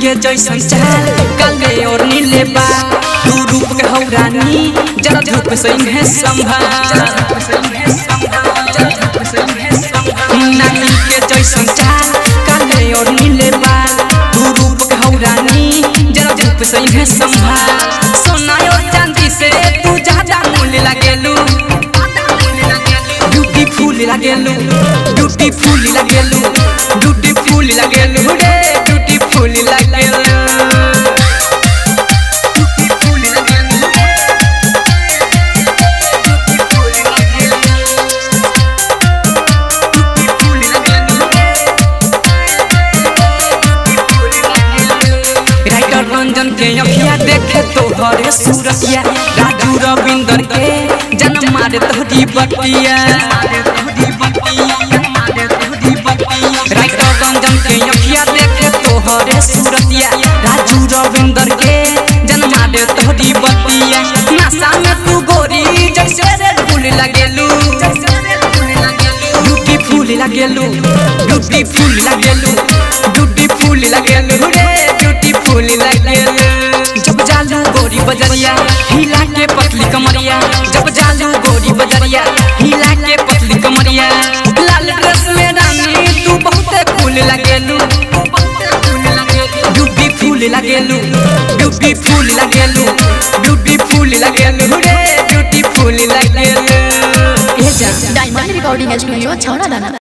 के जैसन चाल काले और नीले बा तू रूप के हौ रानी जरा धूप से इन्हें संभाल नानी के जैसन चाल काले और नीले बा तू रूप के हौ रानी जरा धूप से इन्हें संभाल सोना और चांदी से तू ज्यादा मूल्य लागेलू ब्यूटीफुल लागेलू ब्यूटीफुल लागेलू ब्यूटीफुल लागेलू रे ब्यूटीफुल लागेलू राइटर रंजन के अखिया देखे तो हरे सूरतिया राजू रविंदर के जन्म मारे तोहरी बतिया राइटर रंजन के अखिया देखे तो हरे सूरतिया राजू रविंदर के जन्म मारे तोहरी बतिया नशा में तू गोरी जैसे रे फूल लागेलू ब्यूटीफुल लागेलू ब्यूटीफुल लागेलू ब्यूटीफुल लागेलू रे ब्यूटीफुल लागेलू जब जालू गोरी बजरिया हिला के पतली कमरिया जब जालू गोरी बजरिया हिला के पतली कमरिया लाल ड्रेस में रानी तू बहुत फूल लागेलू ब्यूटीफुल लागेलू ब्यूटीफुल लागेलू ब्यूटीफुल लागेलू रे ब्यूटीफुल लागेलू डायमंड रिकॉर्डिंग स्टूडियो छौड़ा दाना।